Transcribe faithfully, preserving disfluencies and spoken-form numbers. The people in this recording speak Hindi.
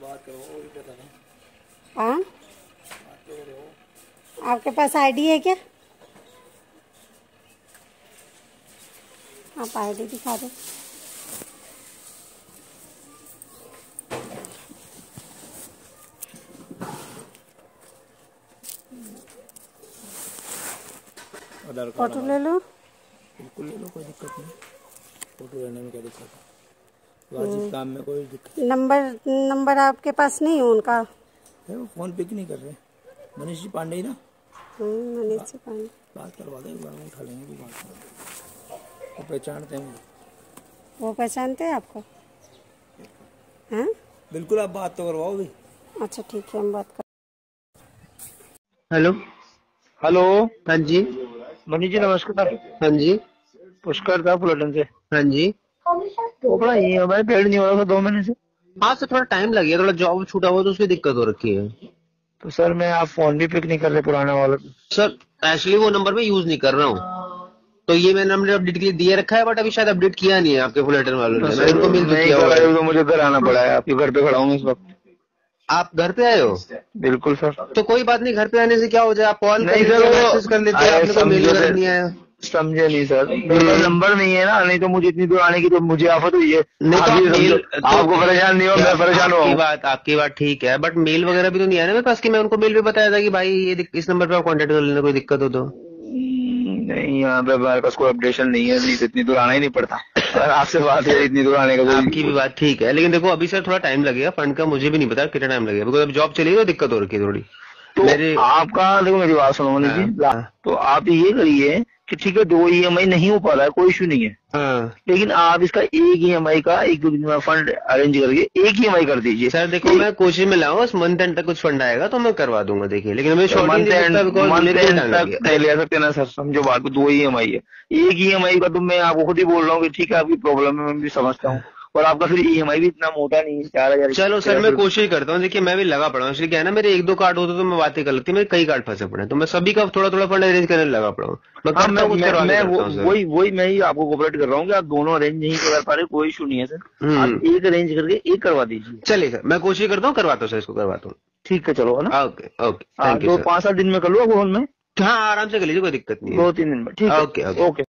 हाँ, आपके पास आईडी है क्या? आप आईडी दिखा दो। फोटो ले लो। बिल्कुल ले लो, कोई दिक्कत नहीं। फोटो लेने में क्या दिक्कत है? वाजिब काम में कोई दिक्कत। नंबर नंबर आपके पास नहीं है उनका? है, वो फोन पिक नहीं कर रहे। मनीष जी पांडे ही ना? मनीष जी पांडे। बात करवा दो, एक बार उठा लेंगे। भी बात कर, वो पहचानते हैं। वो पहचानते हैं आपको? हैं? बिल्कुल, आप बात तो करवाओ भी। अच्छा ठीक है, हम बात कर। हेलो हेलो, हाँ जी। मनीष जी नमस्कार। हाँ जी। पुष्कर था फुलटन से। हाँ जी। तो अपना ये हमारे पेड़ नहीं हो रहा था दो महीने से। हाँ सर, थोड़ा टाइम लग गया, थोड़ा जॉब छूटा हुआ तो उसकी दिक्कत हो रखी है। तो सर मैं आप फोन भी पिक नहीं कर रहे पुराना वाला। सर एक्चुअली वो नंबर मैं यूज नहीं कर रहा हूँ, तो ये मैंने नंबर अपडेट के लिए दिए रखा है, बट अभी शायद अपडेट किया नहीं है आपके फुलटन वालों ने। मैंने इनको मिल किया हुआ है। तो मुझे घर आना पड़ा है, आपके घर पे खड़ा हूँ इस वक्त। आप घर पे आए हो? बिल्कुल सर। तो कोई बात नहीं, घर पे आने से क्या हो जाए, आप कॉल नहीं कर सर, मैसेज कर लेते हैं। आपने कोई मेल वगैरह नहीं आया? समझे नहीं सर, मेरा नंबर नहीं है ना, नहीं तो मुझे इतनी दूर आने की तो मुझे आफत हुई है। नहीं तो आप मेल, तो आपको परेशान नहीं हो, मैं परेशान हूँ। आपकी बात आपकी बात ठीक है, बट मेल वगैरह भी तो नहीं आया ना मेरे पास कि मैं उनको मेल पे बताया था कि भाई ये इस नंबर पे आप कॉन्टेक्ट कर लेना, कोई दिक्कत हो तो। नहीं, यहाँ पे हमारे पास कोई अपडेशन नहीं है, नहीं तो इतनी दूर आना ही नहीं पड़ता। अगर आपसे बात है इतनी दूर आने का कोई। आपकी भी बात ठीक है, लेकिन देखो अभी सर थोड़ा टाइम लगेगा, फंड का मुझे भी नहीं पता कितना टाइम लगेगा, बिकॉज अब जॉब चली तो दिक्कत हो रखी है थोड़ी। तो मेरे आपका देखो, मेरी बात सुनो मनीष जी। हाँ, तो आप ये करिए कि ठीक है, दो ईएमआई नहीं हो पा रहा है, कोई इशू नहीं है। हाँ। लेकिन आप इसका एक ईएमआई का एक दो दिन में फंड अरेंज करके एक ईएमआई कर दीजिए। सर देखो मैं कोशिश में लाऊंगा, मंथ एंड तक कुछ फंड आएगा तो मैं करवा दूंगा। देखिए, लेकिन मैं मंथ एंड तक नहीं ले सकते ना सर, समझो बात को। दो ईएमआई है, एक ईएमआई का तो मैं आपको खुद ही बोल रहा हूँ कि ठीक है आपकी प्रॉब्लम है, मैं भी समझता हूँ। और आपका फिर ईएमआई भी इतना मोटा नहीं है, चार हजार। चलो सर मैं कोशिश करता हूँ। देखिए मैं भी लगा पड़ा हूँ, इसलिए क्या है ना, मेरे एक दो कार्ड होते तो मैं बातें कर लेती, मेरे कई कार्ड फंसे पड़े, तो मैं सभी का थोड़ा थोड़ा फंड अरेंज करने लगा पड़ा हूँ। हाँ, मैं मैं वही वही मैं ही आपको कोऑपरेट कर रहा हूँ कि आप दोनों अरेंज नहीं कर पा रहे, कोई इशू नहीं है सर। आप एक अरेंज करके एक करवा दीजिए। चलिए सर, मैं कोशिश करता हूँ, करवाता हूँ सर, इसको करवाता हूँ। ठीक है, चलो है ना। Okay okay, thank you. तो पाँच सात दिन में कर लो फोन में। हाँ आराम से कर लीजिए, कोई दिक्कत नहीं है। दो तीन दिन में, ठीक है। Okay okay.